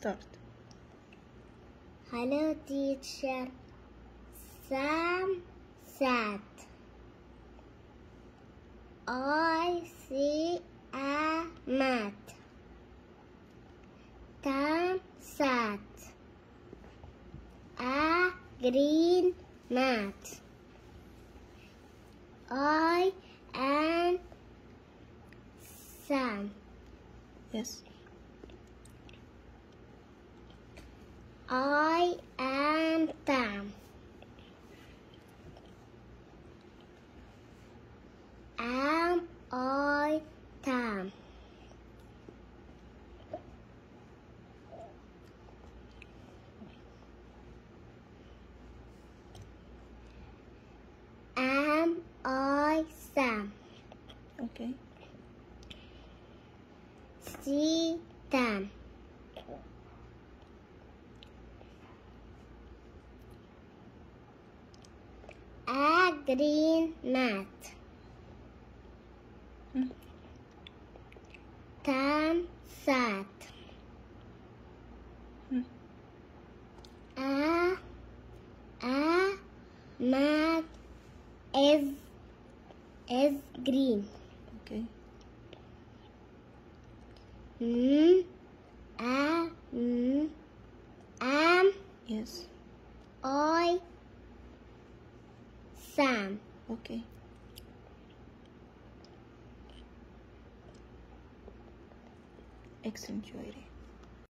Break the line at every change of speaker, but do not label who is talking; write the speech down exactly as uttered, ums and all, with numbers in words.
start.
Hello teacher. Sam sat. I see a mat. Tam sat. A green mat. I am Sam.
Yes.
I am Tam. Am I Tam? Am I Sam?
Okay.
See Tam. A green mat.
Hmm.
Tam sat.
Hmm.
A a mat is is green.
Okay.
Mm, a mm, am
Yes.
I Sam.
Okay. Excellent, Jwairyah.